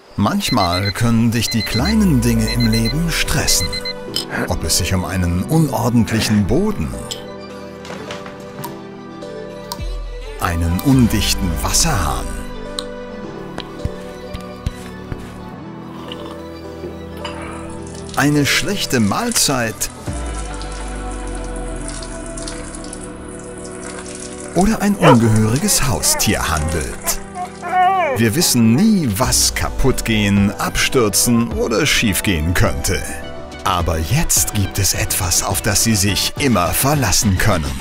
Manchmal können dich die kleinen Dinge im Leben stressen. Ob es sich um einen unordentlichen Boden, einen undichten Wasserhahn, eine schlechte Mahlzeit oder ein ungehöriges Haustier handelt. Wir wissen nie, was kaputtgehen, abstürzen oder schiefgehen könnte. Aber jetzt gibt es etwas, auf das Sie sich immer verlassen können.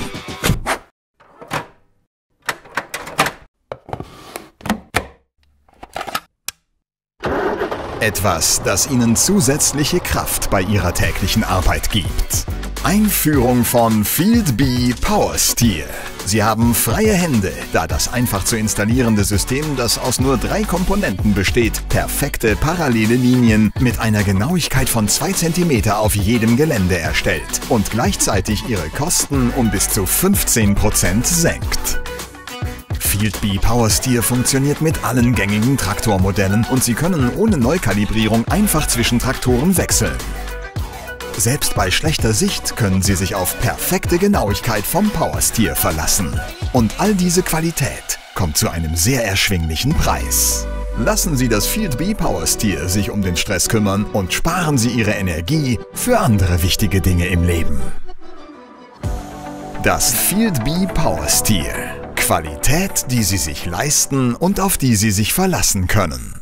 Etwas, das Ihnen zusätzliche Kraft bei Ihrer täglichen Arbeit gibt. Einführung von Field Bee Power Steer. Sie haben freie Hände, da das einfach zu installierende System, das aus nur 3 Komponenten besteht, perfekte parallele Linien mit einer Genauigkeit von 2 cm auf jedem Gelände erstellt und gleichzeitig Ihre Kosten um bis zu 15% senkt. Field Bee Power Steer funktioniert mit allen gängigen Traktormodellen und Sie können ohne Neukalibrierung einfach zwischen Traktoren wechseln. Selbst bei schlechter Sicht können Sie sich auf perfekte Genauigkeit vom Power Steer verlassen. Und all diese Qualität kommt zu einem sehr erschwinglichen Preis. Lassen Sie das Field Bee Power Steer sich um den Stress kümmern und sparen Sie Ihre Energie für andere wichtige Dinge im Leben. Das Field Bee Power Steer. Qualität, die Sie sich leisten und auf die Sie sich verlassen können.